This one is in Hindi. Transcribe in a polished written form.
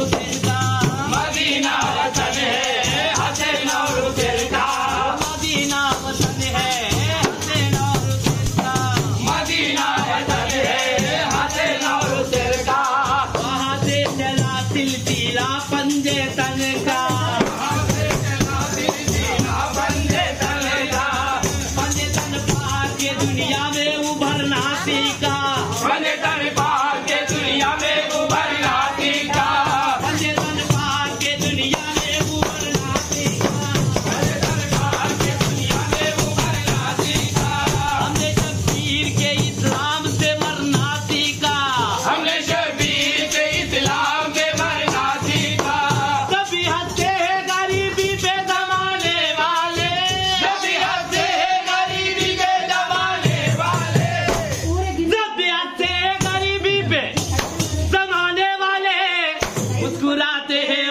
हुसैन का, मदीना वतन है हसन और हुसैन का, मदीना वतन है हुसैन और हुसैन का, मदीना वतन है हसन और हुसैन का, वहाँ से चला सिलसिला पंजे तन का, बंदे तन का, पंजे तन पाके दुनिया में उभरना सीखा, बंदे तन पाके दुनिया में उभरना सीखा, पंजे तन पाके दुनिया में उभरना सीखा, बंदे तन पाके दुनिया में उभरना सीखा, हमने शब्बीर के इस्लाम से मरना सीखा, हमने शबीर के इस्लाम से मरना सीखा, कभी हंसते हैं गरीबी पे दबाने वाले, कभी हंसते हैं गरीबी के दबाने वाले, कभी हंसते हैं गरीबी पे दबाने वाले, मुस्कुराते हैं